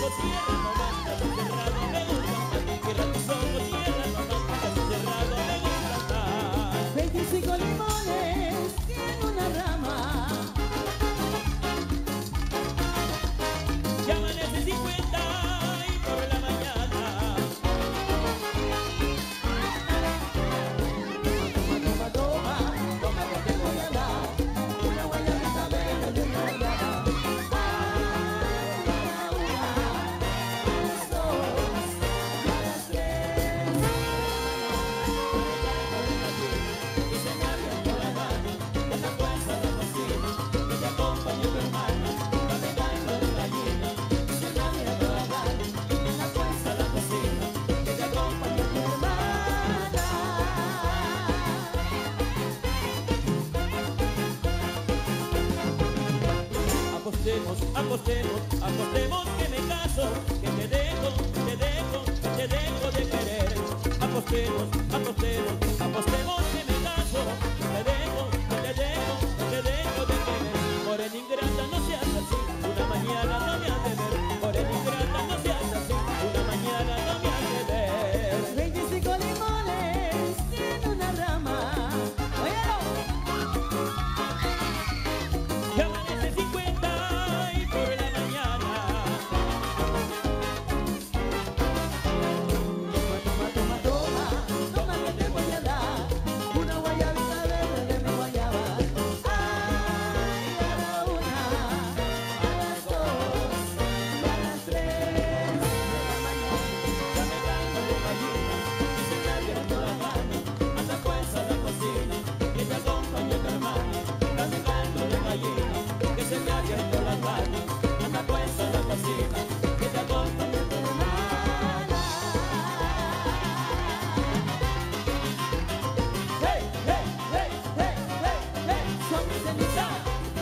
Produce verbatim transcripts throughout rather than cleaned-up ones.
ojos, cierra nomás, casi cerrado me gusta más. Cierra tus ojos, cierra nomás, casi cerrado me gusta más. veinticinco limones en una rama. Ya amanece cincuenta y por la mañana. Toma, toma, toma, toma que te voy a dar una guayabita verde de guayaba. Apostemos, apostemos, apostemos que me caso, que te dejo, te dejo, te dejo de querer. Apostemos, apostemos, apostemos que me caso, te dejo, te dejo, te dejo de querer. Morena ingrata, no seas así, una mañana no me has de ver. Morena ingrata, no seas así, una mañana no me has de ver. veinticinco limones en una rama. ¡Óyelo! Ya amanece cincuenta y por la mañana. Toma, toma, toma, toma que te voy a dar una guayabita verde de mi guayaba. Ay, a la una, a las dos y a las tres de la mañana. Ya me canto de gallina y se me abierto la mano. Anda pues a la cocina que te acompañe tu hermano. Dame caldo de gallina que se me abierto la mano. Anda pues a la cocina que te acompañe tu hermano. Hey, hey, hey, hey, hey, hey, son mis cenizas.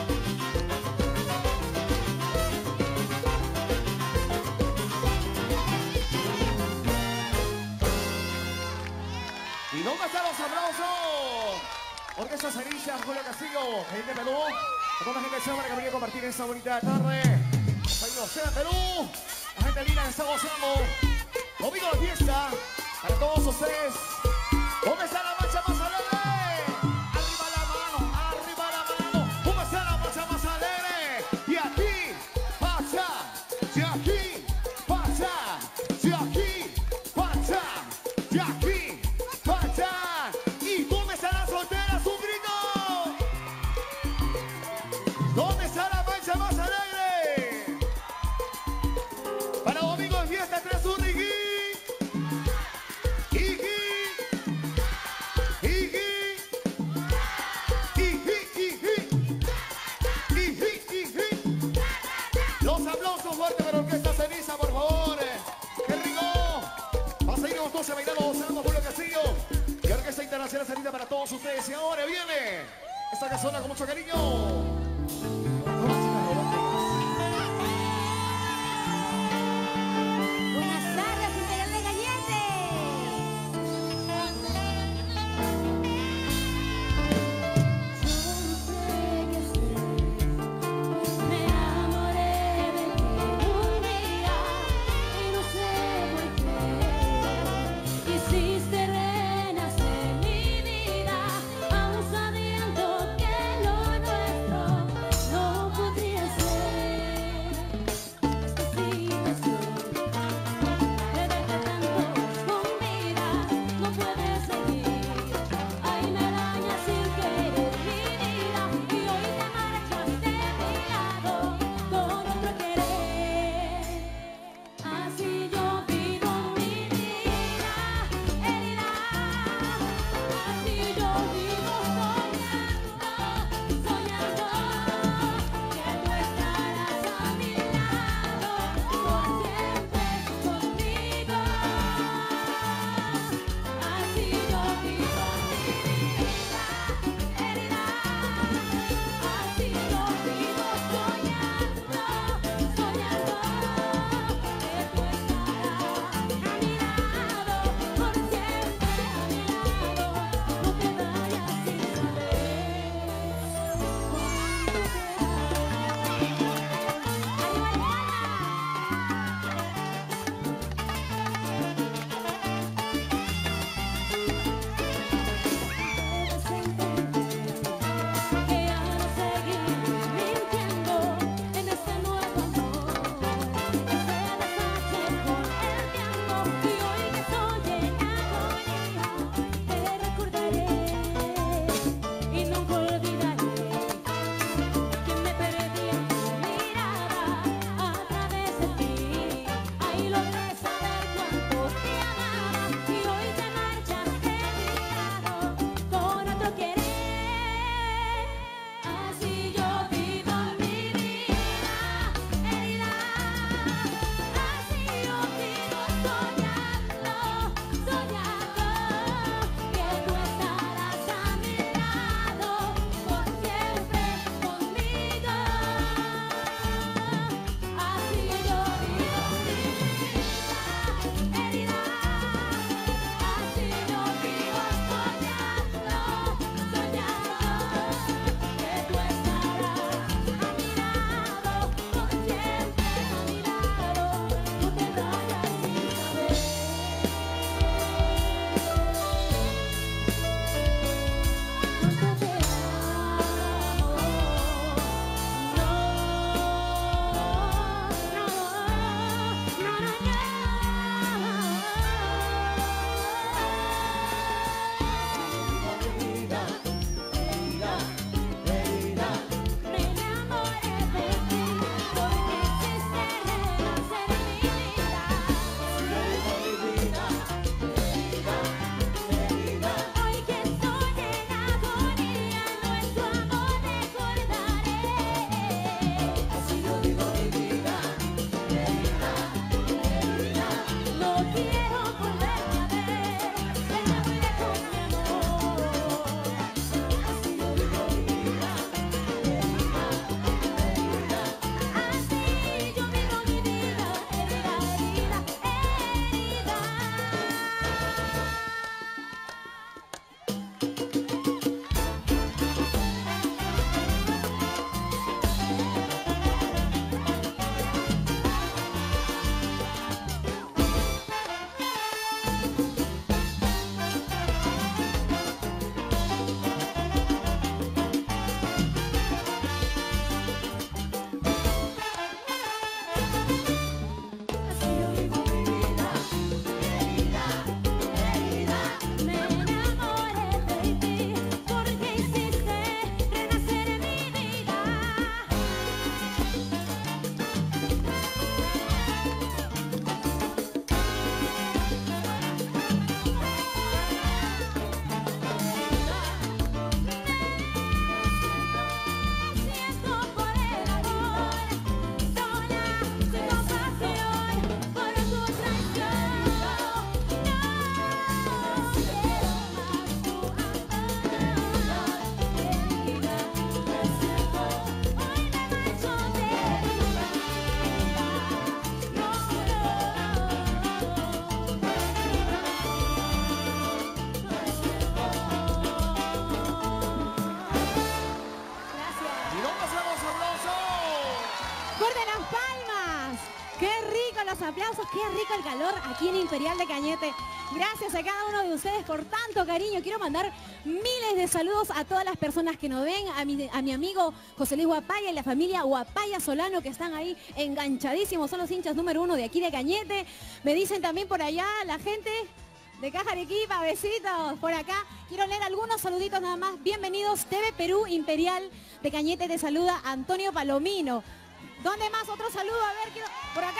¿Y dónde están los aplausos? Orquesta Cerilla, Julio Castillo, gente de Perú. A toda la gente de Chámara que venía a compartir esta bonita tarde. Saludos de Perú. La gente linda que está gozando. Domingo de fiesta para todos ustedes. ¿Dónde está la marcha más alegre? Arriba la mano, arriba la mano. ¿Dónde está la marcha más alegre? Y aquí, pacha, y aquí, pacha, y aquí, pacha, y aquí, pacha. ¿Y dónde están las solteras? Un grito. ¿Dónde está la marcha más alegre? Para domingo de fiesta, tres, un, Igi. Igi. Igi. Igi, igi. Igi, igi. Los aplausos fuertes para Orquesta Ceniza, por favor. ¡Qué rico! Vamos a ir los doce bailando, gozando Julio Castillo. Y Orquesta Internacional Ceniza para todos ustedes. Y ahora viene esta que suena con mucho cariño. Buenas tardes, Imperial de Gallete. Yo no sé qué hacer, me enamoré de ti un día y no sé por qué. Hiciste renacer mi vida, aún sabiendo que lo nuestro aplausos. Qué rico el calor aquí en Imperial de Cañete. Gracias a cada uno de ustedes por tanto cariño. Quiero mandar miles de saludos a todas las personas que nos ven, a mi, a mi amigo José Luis Guapaya y la familia Guapaya Solano que están ahí enganchadísimos. Son los hinchas número uno de aquí de Cañete. Me dicen también por allá la gente de Caja Arequipa, besitos por acá. Quiero leer algunos saluditos nada más. Bienvenidos, T V Perú Imperial de Cañete te saluda Antonio Palomino. ¿Dónde más? Otro saludo, a ver, quiero... por acá.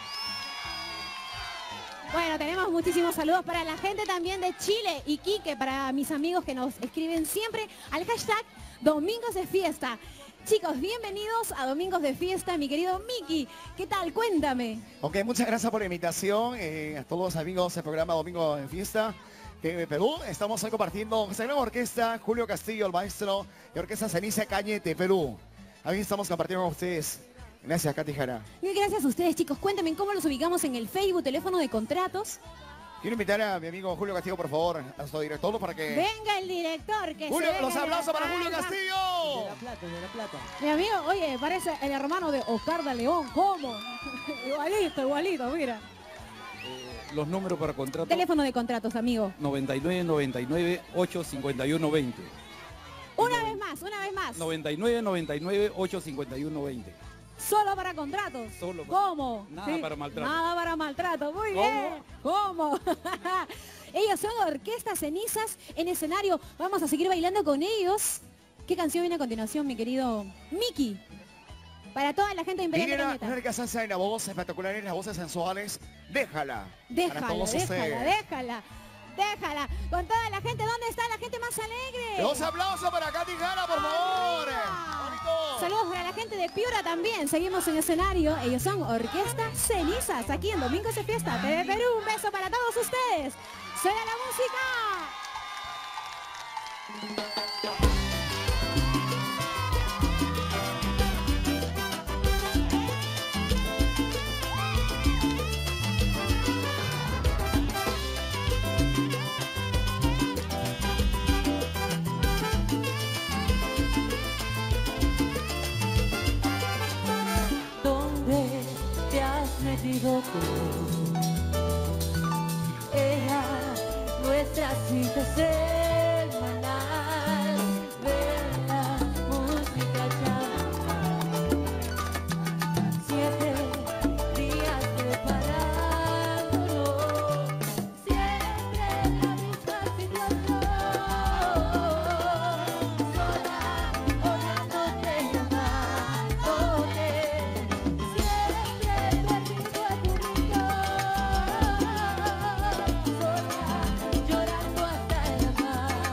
Bueno, tenemos muchísimos saludos para la gente también de Chile, Iquique, para mis amigos que nos escriben siempre al hashtag Domingos de Fiesta. Chicos, bienvenidos a Domingos de Fiesta, mi querido Miki. ¿Qué tal? Cuéntame. Ok, muchas gracias por la invitación eh, a todos los amigos del programa Domingo de Fiesta de Perú. Estamos hoy compartiendo con la orquesta Julio Castillo, el maestro de Orquesta Ceniza Cañete, Perú. Ahí estamos compartiendo con ustedes. Gracias, Katy Jara. Mil gracias a ustedes, chicos. Cuéntame cómo los ubicamos en el Facebook, teléfono de contratos. Quiero invitar a mi amigo Julio Castillo, por favor, a su director para que... Venga el director, que Julio, se los venga aplausos de para la Julio palma. Castillo. De la plata, de la plata. Mi amigo, oye, parece el hermano de Oscar de León. ¿Cómo? Igualito, igualito, mira. Eh, los números para contrato. Teléfono de contratos, amigo. noventa y nueve, noventa y nueve, ocho cincuenta y uno veinte. Una vez más, una vez más. noventa y nueve, noventa y nueve, ocho cincuenta y uno veinte. Solo para contratos. Solo para- ¿Cómo? Nada para maltrato. Nada para maltrato. Muy ¿Cómo? bien. ¿Cómo? Ellos son Orquesta Cenizas en escenario. Vamos a seguir bailando con ellos. ¿Qué canción viene a continuación, mi querido Miki? Para toda la gente de Imperial de Viene Cañete. una riqueza en la voz, espectaculares, las voces sensuales. Déjala. Para Déjala, todos déjala, ustedes. déjala. Déjala. Con toda la gente. ¿Dónde está la gente más alegre? Dos aplausos para Katy Jara, por favor. ¡Arriba! Bonito. Saludos para la gente de Piura también. Seguimos en escenario. Ellos son Orquesta Cenizas. Aquí en Domingos de Fiesta, T V Perú. Un beso para todos ustedes. Suena la música. ¿Dónde te has metido tú? Era nuestra cita semanal. Ver la música cantar. Siete días preparándonos. Siempre la misma situación. Sola, oyéndote llamándote. Siempre perdido en tu rincón. Sola, llorando hasta el mar.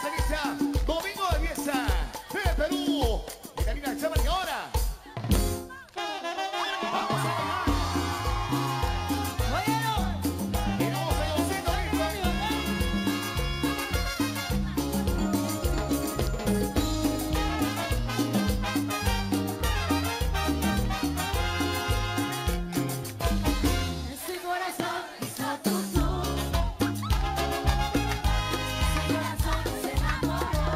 esa lista. Domingo de fiesta. De Perú. Y Karina Chama y ahora. Vamos a bajar. Y vamos a Yoncito, listo. Ese corazón hizo tu tú. Ese corazón se enamoró.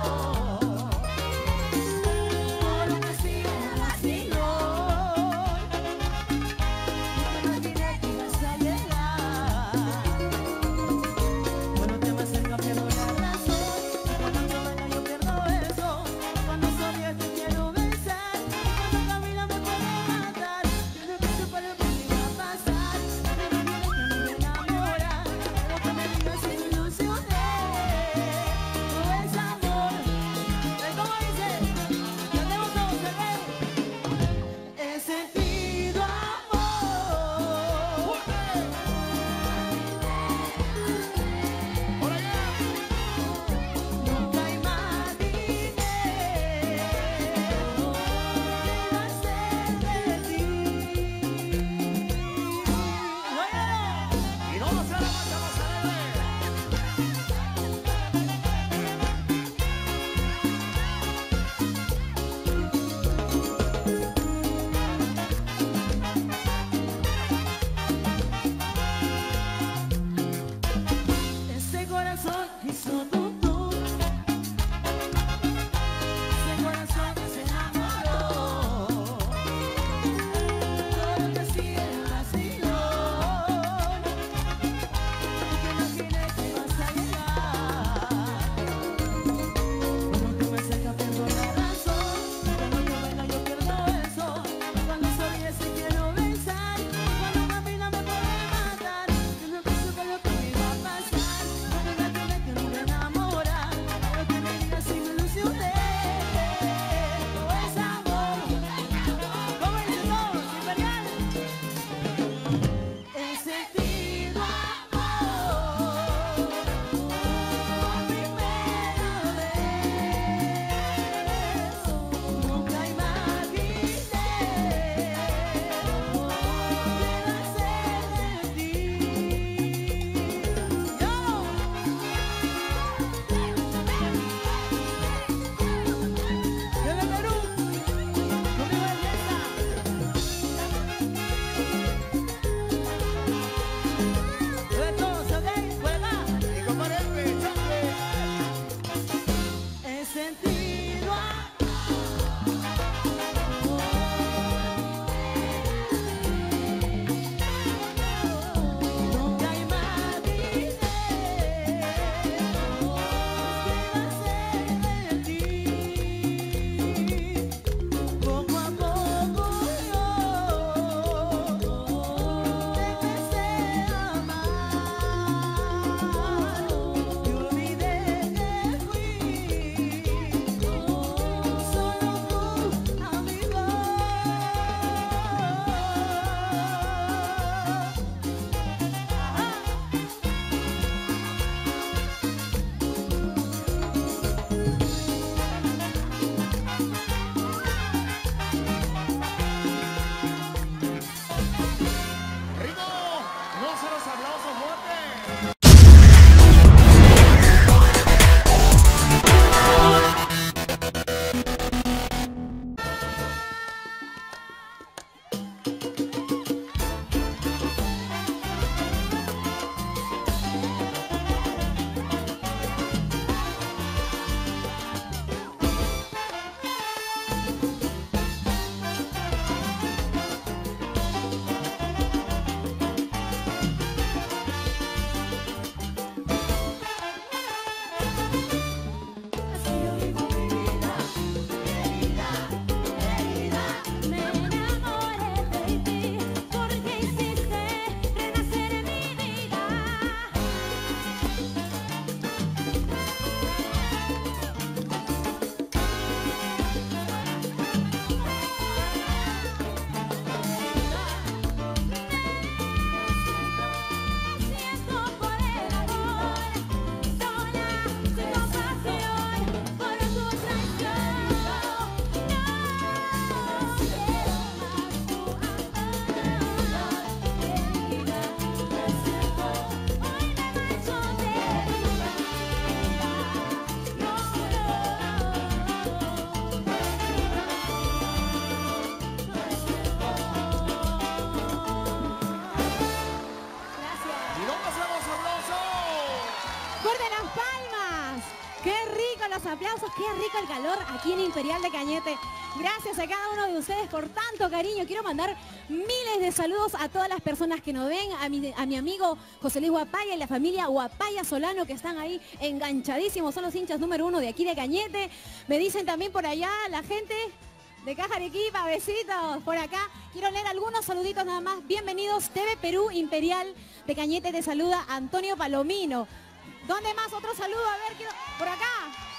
aplausos, qué rico el calor aquí en Imperial de Cañete. Gracias a cada uno de ustedes por tanto cariño. Quiero mandar miles de saludos a todas las personas que nos ven, a mi, a mi amigo José Luis Guapaya y la familia Guapaya Solano que están ahí enganchadísimos, son los hinchas número uno de aquí de Cañete. Me dicen también por allá la gente de Caja Arequipa, besitos por acá. Quiero leer algunos saluditos nada más. Bienvenidos, T V Perú Imperial de Cañete te saluda Antonio Palomino. ¿Dónde más? Otro saludo, a ver, quiero... por acá.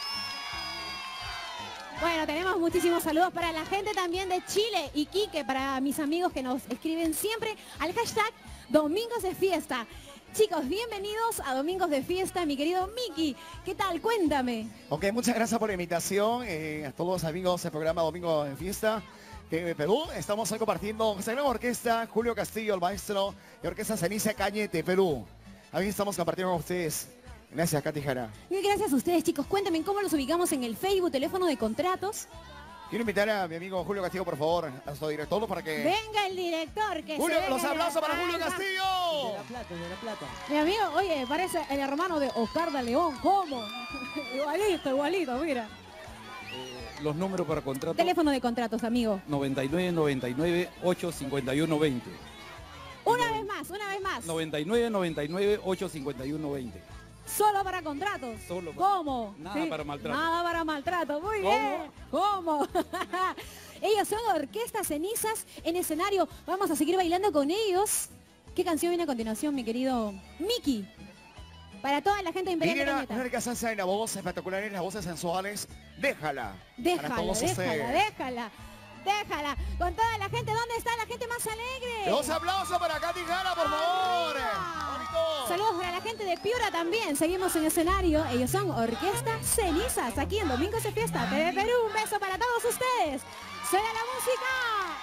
Bueno, tenemos muchísimos saludos para la gente también de Chile, Iquique, para mis amigos que nos escriben siempre al hashtag Domingos de Fiesta. Chicos, bienvenidos a Domingos de Fiesta, mi querido Miki. ¿Qué tal? Cuéntame. Ok, muchas gracias por la invitación. Eh, a todos los amigos del programa Domingos de Fiesta de Perú. Estamos hoy compartiendo con la orquesta Julio Castillo, el maestro de Orquesta Ceniza Cañete, Perú. Ahí estamos compartiendo con ustedes. Gracias, Katy Jara. Mil gracias a ustedes, chicos. Cuéntame cómo los ubicamos en el Facebook, teléfono de contratos. Quiero invitar a mi amigo Julio Castillo, por favor, a nuestro director, para que... Venga el director, que Julio, se los venga aplausos de para la Julio palma. Castillo. De la plata, de la plata. Mi amigo, oye, parece el hermano de Oscar de León. ¿Cómo? Igualito, igualito, mira. Eh, los números para contrato. Teléfono de contratos, amigo. noventa y nueve, noventa y nueve, ocho cincuenta y uno veinte. Una vez más, una vez más. noventa y nueve, noventa y nueve, ocho cincuenta y uno veinte. Solo para contratos. Solo para- ¿Cómo? Nada para maltrato. Nada para maltrato. Muy ¿Cómo? bien. ¿Cómo? Ellos son Orquesta Cenizas en escenario. Vamos a seguir bailando con ellos. ¿Qué canción viene a continuación, mi querido Miki? Para toda la gente de Imperial de Mira, Cañete. Enrique Sanza en la voz espectacular, en las voces sensuales. Déjala. Para Déjala, todos déjala, ustedes. déjala. Déjala. Con toda la gente, ¿dónde está la gente más alegre? Los aplausos para Katy Jara, por favor. Bonito. Saludos para la gente de Piura también. Seguimos en escenario. Ellos son Orquesta Cenizas, aquí en Domingos de Fiesta, T V Perú. Un beso para todos ustedes. Suena la música.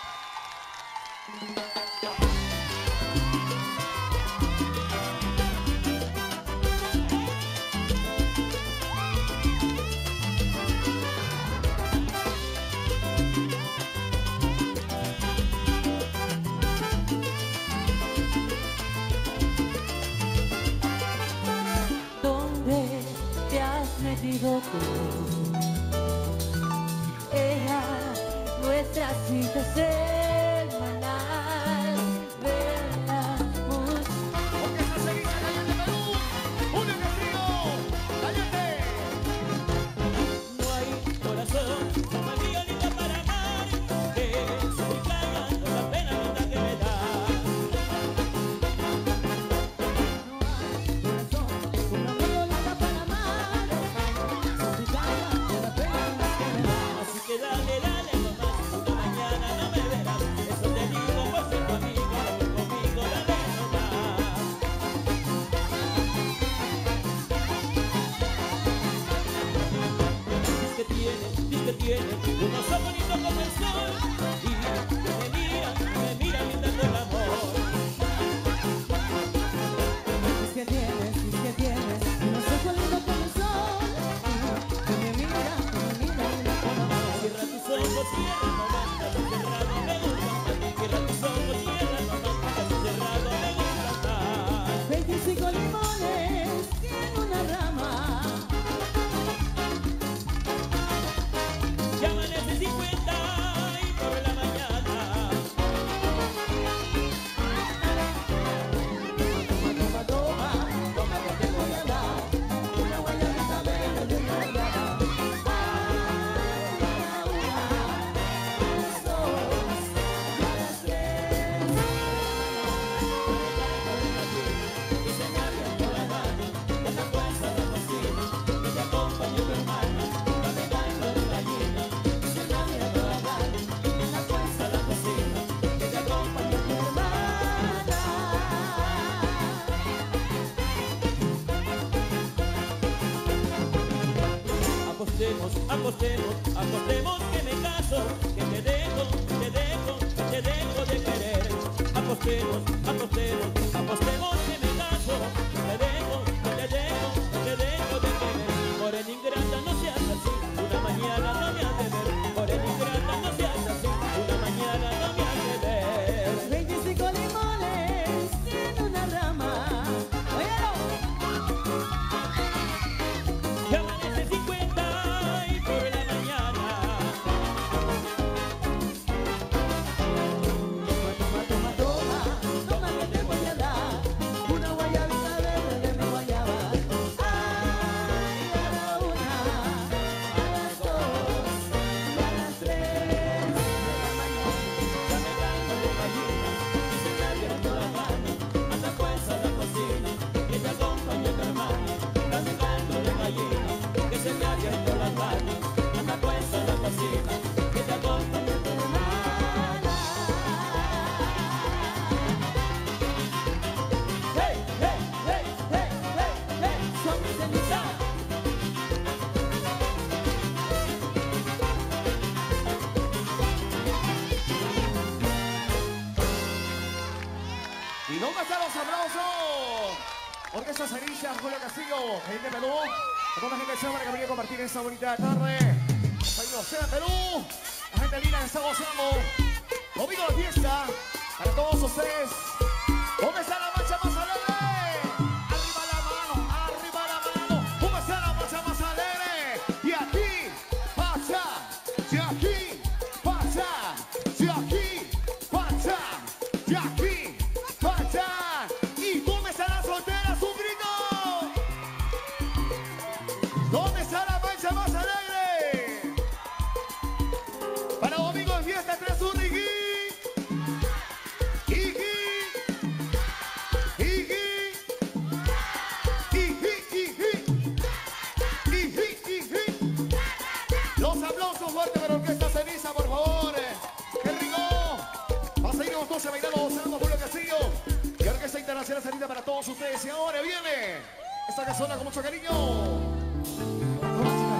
¿Dónde te has metido tú? Era nuestra cita semanal. Veamos. Orquesta Ceniza Cañete, Perú. Julio Castillo. Cañete. No hay corazón más violeta para amar que suplicando la pena linda que me da. Una violeta para amar. Suplicando la pena. Así que dale, dale nomás, una mañana no me verás. Eso te digo por ser tu amiga, conmigo dale nomás. Dice que tiene, dice que tiene unos ojos bonitos como el sol y que me mira, me mira brindando el amor. Dices que tienes, dices que tienes unos ojos lindos como el sol. Que me mira, que me mira, mira con amor. Cierra tus ojos, cierra nomás, a los cerrados me gusta más. Cierra tus ojos, cierra nomás, a los cerrados me gusta más. veinticinco limones tiene una rama. Ya amanece cincuenta y por la mañana. Toma, toma, toma que te voy a dar una guayabita verde de guayaba. A la una, a las dos, y a las tres. Y se me abre toda la mano, de la fuerza de la cocina, que te acompañe tu hermana, navegando en la llena. Y se me abre toda la mano, de la fuerza de la cocina, que te acompañe tu hermana. Apostemos, apostemos, apostemos que me caso, que te dejo, te dejo, te dejo de querer. Apostemos, apostemos, apostemos que me caso, te dejo, te dejo, te dejo de querer. Morena ingrata, no seas así, una mañana no me has de ver. Morena ingrata, no seas así, una mañana no me has de ver. veinticinco limones tiene una rama. Óyelo. Ya amanece cincuenta dentro las manos, anda pues en la cocina, que te acompañe tu hermana. Hey, hey, hey, hey, hey, hey, son ceniza. ¿Y dónde están los aplausos? Orquesta Cerilla, Julio Castillo, gente de Perú. A toda la gente de Sábana que venía a compartir esta bonita tarde. Saludos, sea Perú. La gente linda que está gozando. Domingo de fiesta. Para todos ustedes. ¿Dónde está la marcha más alegre? Arriba la mano, arriba la mano. ¿Dónde está la marcha más alegre? Y aquí, pacha. Y aquí, pacha. Y aquí, pacha. Y aquí. ¿Y dónde están las solteras? ¡Un grito! ¿Dónde está la mancha más alegre? Para domingo de fiesta, tres un Igi. Igi. Igi. Igi, Igi. Igi, Igi. Los aplausos fuertes para Orquesta Ceniza, por favor. ¡Qué rico! Vamos a ir los doce bailando, gozando, Julio Castillo. Y Orquesta Internacional Ceniza para todos ustedes. Y ahora viene esta casona con mucho cariño.